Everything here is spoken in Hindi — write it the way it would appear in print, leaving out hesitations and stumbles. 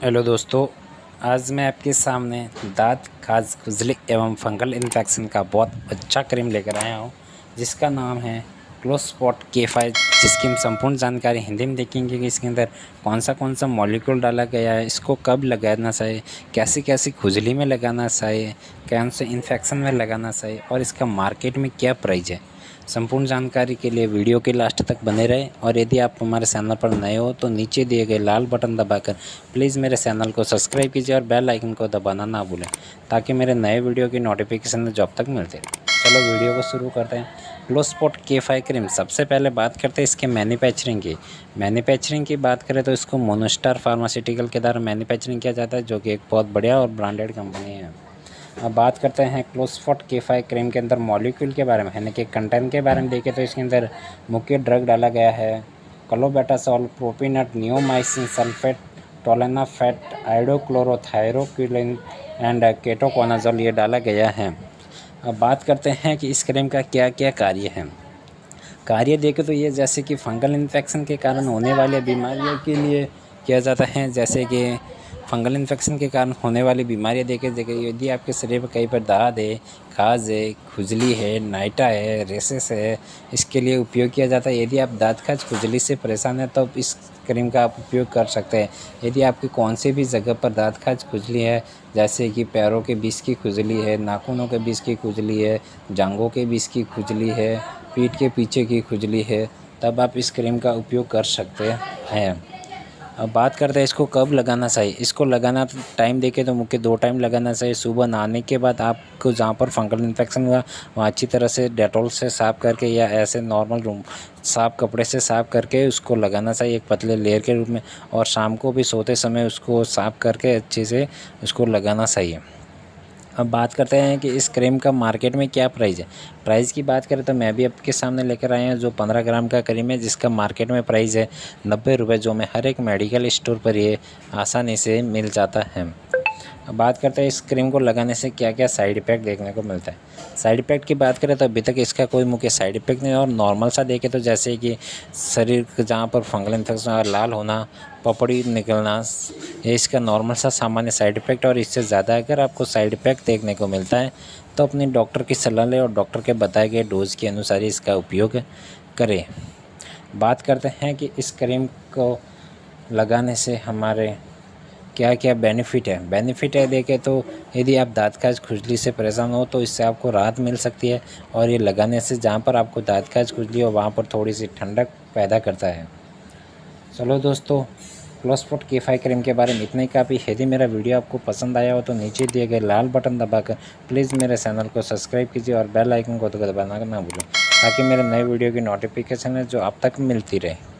हेलो दोस्तों, आज मैं आपके सामने दांत खाज खुजली एवं फंगल इन्फेक्शन का बहुत अच्छा क्रीम लेकर आया हूँ, जिसका नाम है क्लोज स्पॉट K5। जिसकी हम संपूर्ण जानकारी हिंदी में देखेंगे कि इसके अंदर कौन सा मॉलिक्यूल डाला गया है, इसको कब लगाना चाहिए, कैसी कैसी खुजली में लगाना चाहिए, कौन से इन्फेक्शन में लगाना चाहिए और इसका मार्केट में क्या प्राइस है। संपूर्ण जानकारी के लिए वीडियो के लास्ट तक बने रहें। और यदि आप हमारे चैनल पर नए हो तो नीचे दिए गए लाल बटन दबाकर प्लीज़ मेरे चैनल को सब्सक्राइब कीजिए और बेल आइकन को दबाना ना भूलें, ताकि मेरे नए वीडियो की नोटिफिकेशन जब तक मिलते रहे। चलो वीडियो को शुरू करते हैं। क्लोज स्पॉट K5 क्रीम, सबसे पहले बात करते हैं इसके मैन्युफैक्चरिंग की। मैन्युफैक्चरिंग की बात करें तो इसको मोनोस्टार फार्मास्यूटिकल के द्वारा मैन्युफैक्चरिंग किया जाता है, जो कि एक बहुत बढ़िया और ब्रांडेड कंपनी है। अब बात करते हैं क्लोज स्पॉट K5 क्रीम के अंदर मॉलिक्यूल के बारे में, यानी कि कंटेंट के बारे में देखें तो इसके अंदर मुख्य ड्रग डाला गया है clobetasol, propionate, neomycin sulphate, tolnaftate, iodochlorhydroxyquinoline and ketoconazole ये डाला गया है। अब बात करते हैं कि इस क्रीम का क्या क्या कार्य है। कार्य देखें तो ये जैसे कि फंगल इन्फेक्शन के कारण होने वाले बीमारियों के लिए किया जाता है, जैसे कि फंगल इन्फेक्शन के कारण होने वाली बीमारियाँ देखें यदि आपके शरीर पर कहीं पर दाद है, खाज है, खुजली है, नाइटा है, रेसेस है, इसके लिए उपयोग किया जाता है। यदि आप दाँत खाज खुजली से परेशान हैं तो इस क्रीम का आप उपयोग कर सकते हैं। यदि आपकी कौन से भी जगह पर दाँत खाज खुजली है, जैसे कि पैरों के बीच की खुजली है, नाखूनों के बीच की खुजली है, जांघों के बीच की खुजली है, पीठ के पीछे की खुजली है, तब आप इस क्रीम का उपयोग कर सकते हैं। अब बात करते हैं इसको कब लगाना चाहिए। इसको लगाना टाइम देखें तो मुख्य 2 टाइम लगाना चाहिए। सुबह नहाने के बाद आपको जहाँ पर फंगल इन्फेक्शन हुआ वहाँ अच्छी तरह से डेटॉल से साफ़ करके या ऐसे नॉर्मल रूम साफ़ कपड़े से साफ़ करके उसको लगाना चाहिए एक पतले लेयर के रूप में, और शाम को भी सोते समय उसको साफ़ करके अच्छे से उसको लगाना चाहिए। अब बात करते हैं कि इस क्रीम का मार्केट में क्या प्राइस है। प्राइस की बात करें तो मैं भी आपके सामने लेकर आया हूँ जो 15 ग्राम का क्रीम है, जिसका मार्केट में प्राइस है 90 रुपये, जो में हर एक मेडिकल स्टोर पर ये आसानी से मिल जाता है। अब बात करते हैं इस क्रीम को लगाने से क्या क्या साइड इफ़ेक्ट देखने को मिलता है। साइड इफ़ेक्ट की बात करें तो अभी तक इसका कोई मुख्य साइड इफ़ेक्ट नहीं है, और नॉर्मल सा देखें तो जैसे कि शरीर जहाँ पर फंगल इन्फेक्शन लाल होना, पपड़ी निकलना, ये इसका नॉर्मल सा सामान्य साइड इफ़ेक्ट। और इससे ज़्यादा अगर आपको साइड इफ़ेक्ट देखने को मिलता है तो अपने डॉक्टर की सलाह लें और डॉक्टर के बताए गए डोज के अनुसार ही इसका उपयोग करें। बात करते हैं कि इस क्रीम को लगाने से हमारे क्या क्या बेनिफिट है देखें तो यदि आप दाँत खाज खुजली से परेशान हो तो इससे आपको राहत मिल सकती है, और ये लगाने से जहाँ पर आपको दाँत खाज खुजली हो वहाँ पर थोड़ी सी ठंडक पैदा करता है। चलो दोस्तों, क्लोज स्पॉट K5 क्रीम के बारे में इतना ही काफ़ी। यदि मेरा वीडियो आपको पसंद आया हो तो नीचे दिए गए लाल बटन दबाकर प्लीज़ मेरे चैनल को सब्सक्राइब कीजिए और बेल आइकन को दबाना ना भूलें, ताकि मेरे नए वीडियो की नोटिफिकेशन है जो आप तक मिलती रहे।